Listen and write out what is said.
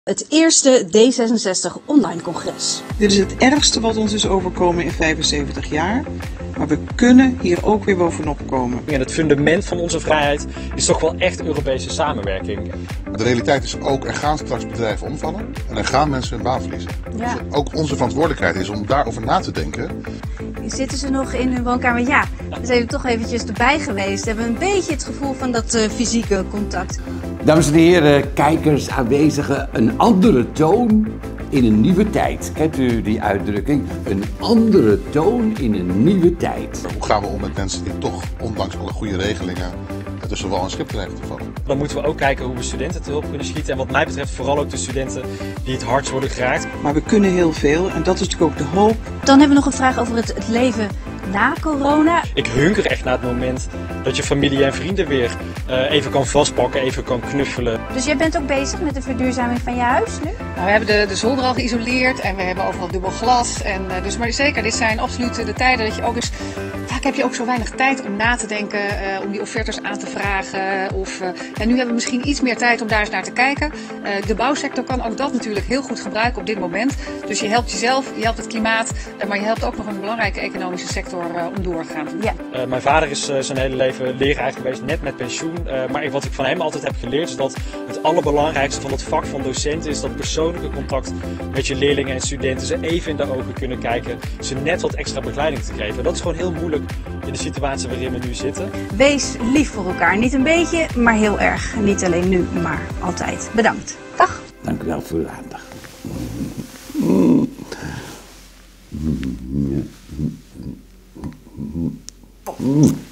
Het eerste D66 online congres. Dit is het ergste wat ons is overkomen in 75 jaar. Maar we kunnen hier ook weer bovenop komen. En het fundament van onze vrijheid is toch wel echt Europese samenwerking. De realiteit is ook, er gaan straks bedrijven omvallen en er gaan mensen hun baan verliezen. Ja. Dus ook onze verantwoordelijkheid is om daarover na te denken. Zitten ze nog in hun woonkamer? Ja, we zijn er toch eventjes erbij geweest. We hebben een beetje het gevoel van dat fysieke contact. Dames en heren, kijkers, aanwezigen, een andere toon in een nieuwe tijd. Kent u die uitdrukking? Een andere toon in een nieuwe tijd. Hoe gaan we om met mensen die toch, ondanks alle goede regelingen, tussen wal en schip dreigen te vallen? Dan moeten we ook kijken hoe we studenten te hulp kunnen schieten. En wat mij betreft vooral ook de studenten die het hardst worden geraakt. Maar we kunnen heel veel en dat is natuurlijk ook de hoop. Dan hebben we nog een vraag over het leven na corona. Ik hunker echt naar het moment dat je familie en vrienden weer even kan vastpakken, even kan knuffelen. Dus jij bent ook bezig met de verduurzaming van je huis nu? Nou, we hebben de zolder al geïsoleerd en we hebben overal dubbel glas. Dus maar zeker, dit zijn absoluut de tijden dat je ook eens... Vaak heb je ook zo weinig tijd om na te denken, om die offertes aan te vragen. Nu hebben we misschien iets meer tijd om daar eens naar te kijken. De bouwsector kan ook dat natuurlijk heel goed gebruiken op dit moment. Dus je helpt jezelf, je helpt het klimaat, maar je helpt ook nog een belangrijke economische sector om door te gaan. Ja. Mijn vader is zijn hele leven leraar geweest, net met pensioen. Maar wat ik van hem altijd heb geleerd is dat het allerbelangrijkste van het vak van docent is dat persoonlijke contact met je leerlingen en studenten, ze even in de ogen kunnen kijken, ze net wat extra begeleiding te geven. Dat is gewoon heel moeilijk in de situatie waarin we nu zitten. Wees lief voor elkaar. Niet een beetje, maar heel erg. Niet alleen nu, maar altijd. Bedankt. Dag. Dank u wel voor uw aandacht. Mm.